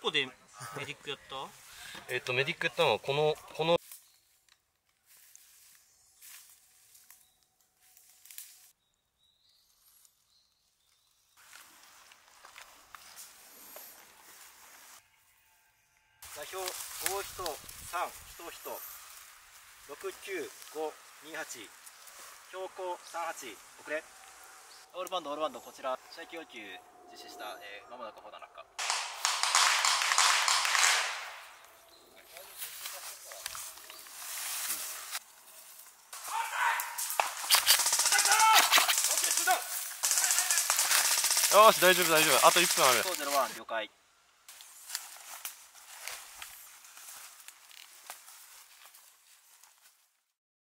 こでメディックやった？ メディックやったのはこの座標5人3人69528標高38遅れオールバンドこちら射撃要求実施した、まもなく砲弾落下。よし大丈夫あと1分ある。01了解。